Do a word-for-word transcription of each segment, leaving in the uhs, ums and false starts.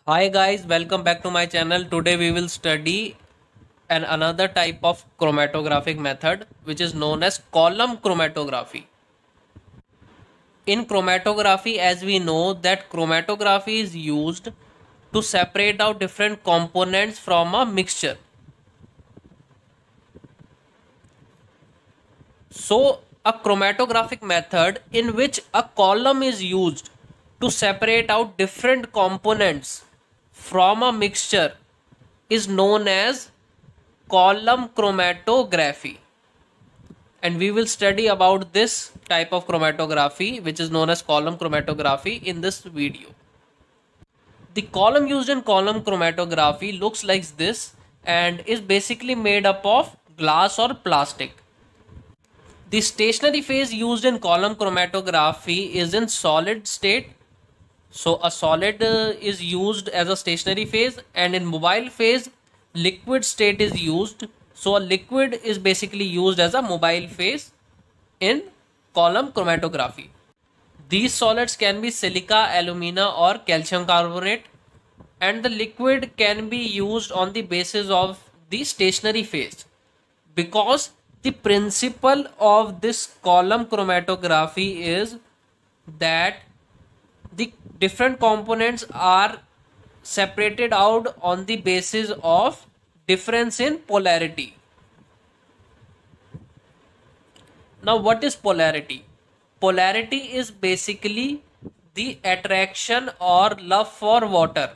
Hi guys, welcome back to my channel. Today we will study an another type of chromatographic method which is known as column chromatography. In chromatography, as we know that chromatography is used to separate out different components from a mixture. So a chromatographic method in which a column is used to separate out different components from a mixture is known as column chromatography, and we will study about this type of chromatography which is known as column chromatography in this video. The column used in column chromatography looks like this and is basically made up of glass or plastic. The stationary phase used in column chromatography is in solid state. So a solid uh, is used as a stationary phase, and in mobile phase liquid state is used. So a liquid is basically used as a mobile phase in column chromatography. These solids can be silica, alumina or calcium carbonate, and the liquid can be used on the basis of the stationary phase, because the principle of this column chromatography is that the different components are separated out on the basis of difference in polarity. Now, what is polarity? Polarity is basically the attraction or love for water.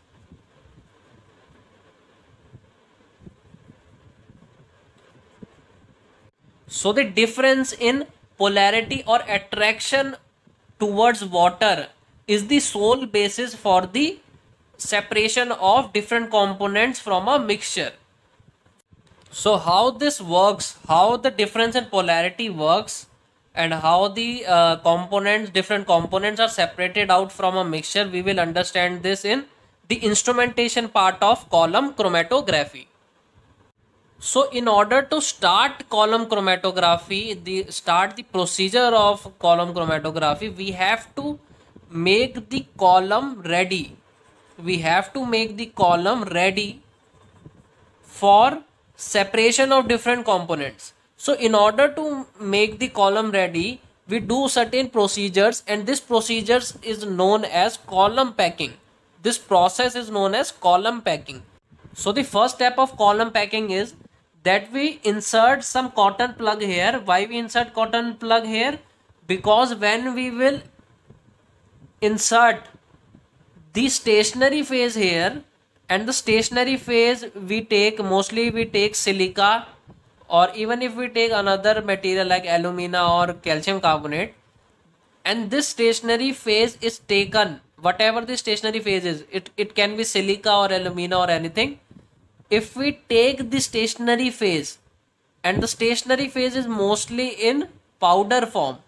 So the difference in polarity or attraction towards water is the sole basis for the separation of different components from a mixture. So how this works, how the difference in polarity works, and how the uh, components, different components are separated out from a mixture, we will understand this in the instrumentation part of column chromatography. So in order to start column chromatography, the start the procedure of column chromatography, we have to make the column ready. We have to make the column ready for separation of different components. So in order to make the column ready, we do certain procedures, and this procedures is known as column packing. This process is known as column packing. So the first step of column packing is that we insert some cotton plug here. Why we insert cotton plug here? Because when we will insert the stationary phase here, and the stationary phase we take, mostly we take silica, or even if we take another material like alumina or calcium carbonate, and this stationary phase is taken, whatever the stationary phase is, it, it can be silica or alumina or anything. If we take the stationary phase, and the stationary phase is mostly in powder form,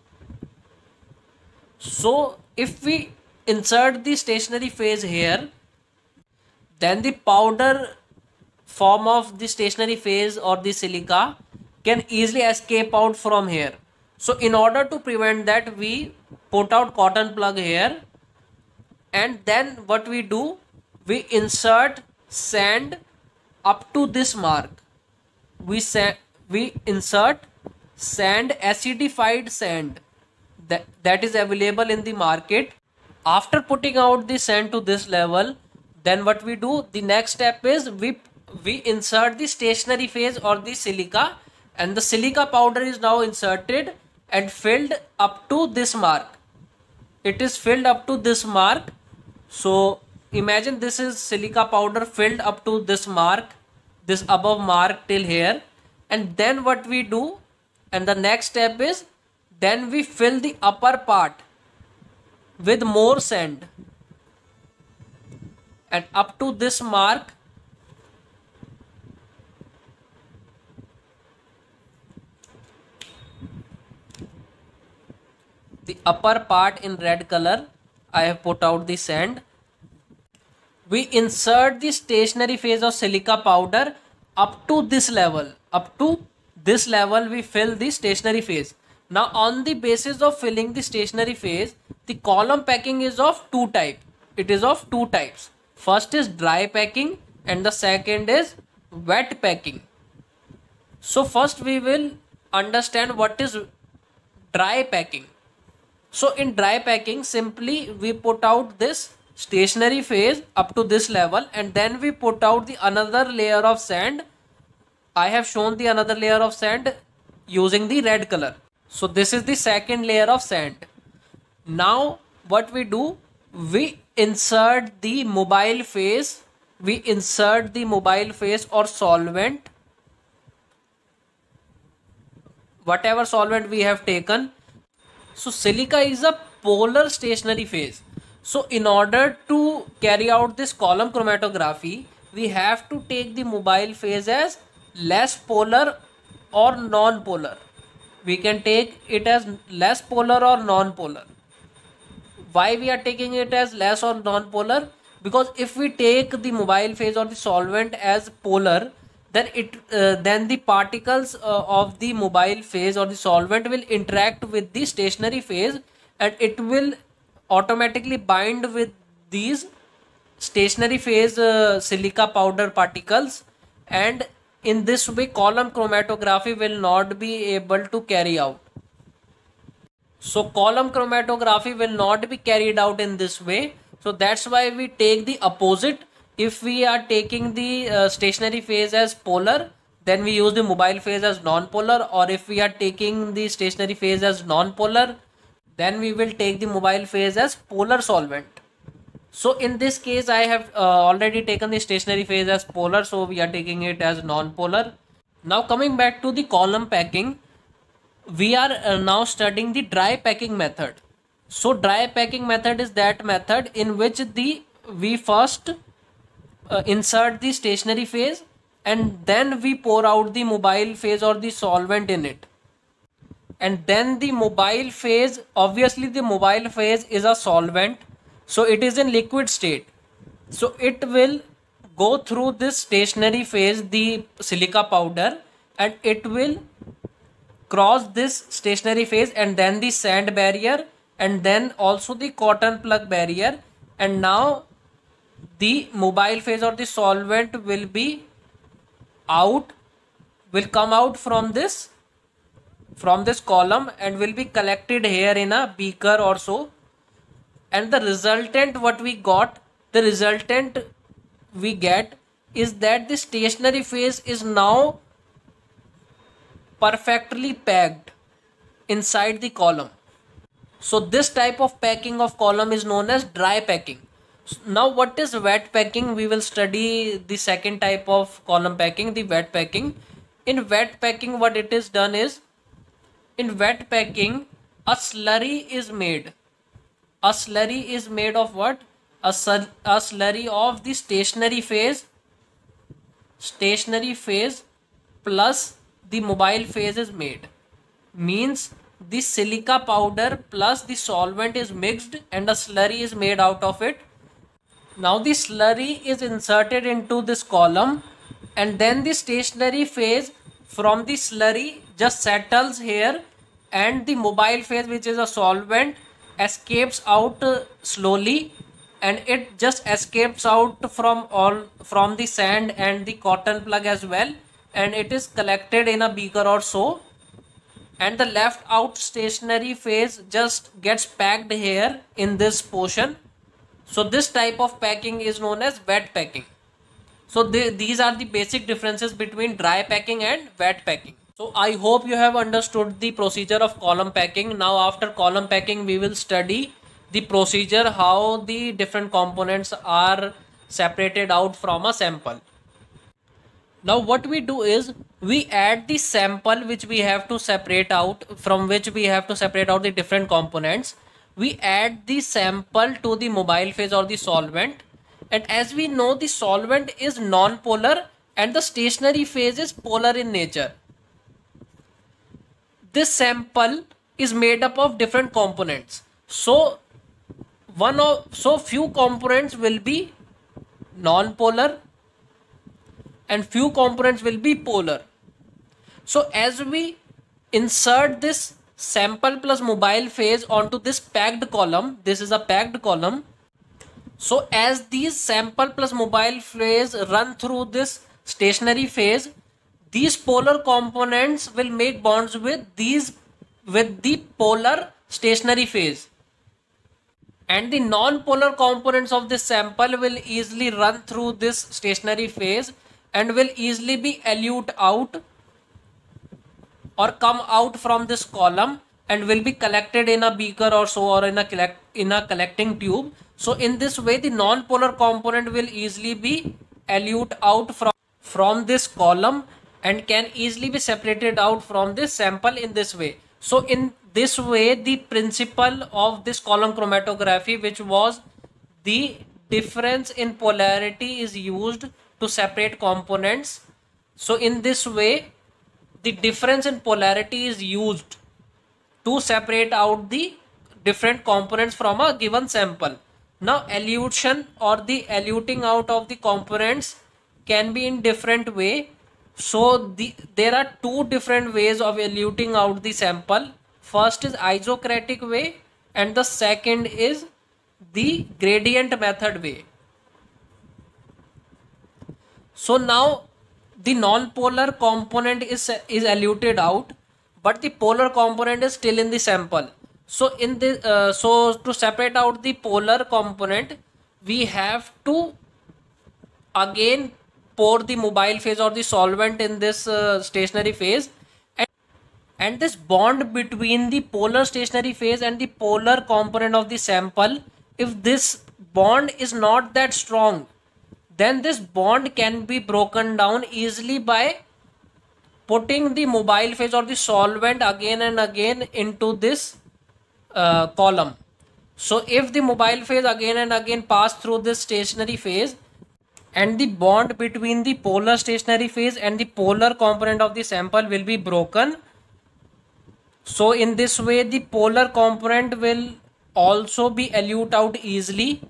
so if we insert the stationary phase here, then the powder form of the stationary phase or the silica can easily escape out from here. So in order to prevent that, we put out cotton plug here, and then what we do, we insert sand up to this mark. We sa we insert sand, acidified sand that, that is available in the market. After putting out the sand to this level, then what we do, the next step is we we insert the stationary phase or the silica, and the silica powder is now inserted and filled up to this mark. It is filled up to this mark. So imagine this is silica powder filled up to this mark, this above mark till here. And then what we do, and the next step is, then we fill the upper part with more sand, and up to this mark the upper part in red color, I have put out the sand. We insert the stationary phase of silica powder up to this level. Up to this level we fill the stationary phase. Now on the basis of filling the stationary phase, the column packing is of two type. It is of two types. First is dry packing and the second is wet packing. So first we will understand what is dry packing. So in dry packing, simply we put out this stationary phase up to this level, and then we put out the another layer of sand. I have shown the another layer of sand using the red color. So this is the second layer of sand. Now what we do, we insert the mobile phase, we insert the mobile phase or solvent, whatever solvent we have taken. So silica is a polar stationary phase. So in order to carry out this column chromatography, we have to take the mobile phase as less polar or non-polar. We can take it as less polar or non-polar. Why we are taking it as less or non-polar? Because if we take the mobile phase or the solvent as polar, then it uh, then the particles uh, of the mobile phase or the solvent will interact with the stationary phase, and it will automatically bind with these stationary phase uh, silica powder particles, and in this way column chromatography will not be able to carry out. So column chromatography will not be carried out in this way. So that's why we take the opposite. If we are taking the uh, stationary phase as polar, then we use the mobile phase as non-polar, or if we are taking the stationary phase as non-polar, then we will take the mobile phase as polar solvent. So in this case, I have uh, already taken the stationary phase as polar, so we are taking it as non-polar. Now coming back to the column packing, we are uh, now studying the dry packing method. So dry packing method is that method in which the we first uh, insert the stationary phase, and then we pour out the mobile phase or the solvent in it. And then the mobile phase, obviously the mobile phase is a solvent, so it is in liquid state. So it will go through this stationary phase, the silica powder, and it will cross this stationary phase and then the sand barrier and then also the cotton plug barrier, and now the mobile phase or the solvent will be out, will come out from this from this column and will be collected here in a beaker or so. And the resultant what we got, the resultant we get is that the stationary phase is now perfectly packed inside the column. So this type of packing of column is known as dry packing. Now what is wet packing? We will study the second type of column packing, the wet packing. In wet packing, what it is done is, in wet packing, a slurry is made. A slurry is made of what? A, a slurry of the stationary phase, stationary phase plus the mobile phase is made. Means the silica powder plus the solvent is mixed and a slurry is made out of it. Now the slurry is inserted into this column, and then the stationary phase from the slurry just settles here, and the mobile phase, which is a solvent, escapes out uh, slowly, and it just escapes out from all from the sand and the cotton plug as well, and it is collected in a beaker or so, and the left out stationary phase just gets packed here in this portion. So this type of packing is known as wet packing. So the, these are the basic differences between dry packing and wet packing. So I hope you have understood the procedure of column packing. Now after column packing, we will study the procedure how the different components are separated out from a sample. Now what we do is, we add the sample which we have to separate out, from which we have to separate out the different components. We add the sample to the mobile phase or the solvent, and as we know, the solvent is non-polar and the stationary phase is polar in nature. This sample is made up of different components. So one of so few components will be non-polar and few components will be polar. So as we insert this sample plus mobile phase onto this packed column, this is a packed column, So as these sample plus mobile phase run through this stationary phase, these polar components will make bonds with these with the polar stationary phase, and the non-polar components of this sample will easily run through this stationary phase and will easily be elute out or come out from this column and will be collected in a beaker or so, or in a collect in a collecting tube. So in this way the non-polar component will easily be elute out from from this column and can easily be separated out from this sample in this way. So in this way the principle of this column chromatography, which was the difference in polarity, is used to separate components. So in this way the difference in polarity is used to separate out the different components from a given sample. Now elution or the eluting out of the components can be in different way. So the there are two different ways of eluting out the sample. First is isocratic way and the second is the gradient method way. So now the non-polar component is is eluted out, but the polar component is still in the sample. So in the uh, so to separate out the polar component, we have to again pour the mobile phase or the solvent in this uh, stationary phase, and, and this bond between the polar stationary phase and the polar component of the sample, if this bond is not that strong, then this bond can be broken down easily by putting the mobile phase or the solvent again and again into this uh, column. So if the mobile phase again and again pass through this stationary phase, and the bond between the polar stationary phase and the polar component of the sample will be broken, so in this way the polar component will also be elute out easily.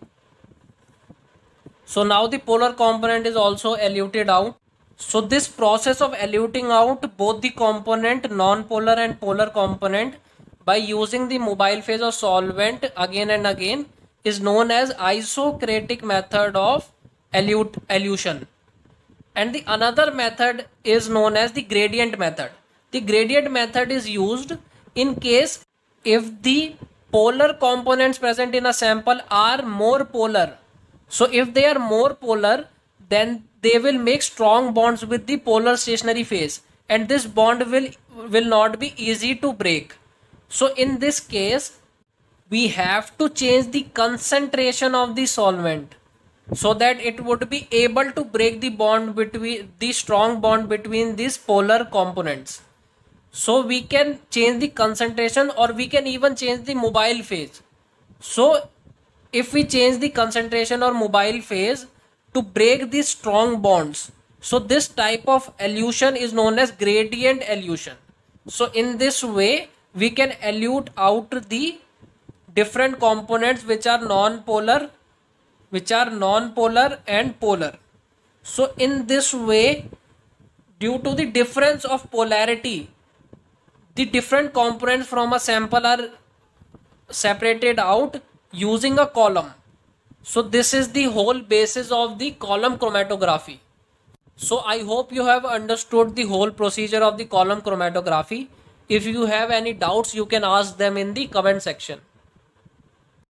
So now the polar component is also eluted out. So this process of eluting out both the component, non-polar and polar component, by using the mobile phase or solvent again and again is known as isocratic method of elute elution. And the another method is known as the gradient method. The gradient method is used in case if the polar components present in a sample are more polar. So if they are more polar, then they will make strong bonds with the polar stationary phase, and this bond will will not be easy to break. So in this case we have to change the concentration of the solvent so that it would be able to break the bond between the strong bond between these polar components. So we can change the concentration, or we can even change the mobile phase. So if we change the concentration or mobile phase to break these strong bonds, so this type of elution is known as gradient elution. So in this way we can elute out the different components which are non-polar, which are non-polar and polar. So in this way, due to the difference of polarity, the different components from a sample are separated out using a column. So this is the whole basis of the column chromatography. So I hope you have understood the whole procedure of the column chromatography. If you have any doubts, you can ask them in the comment section.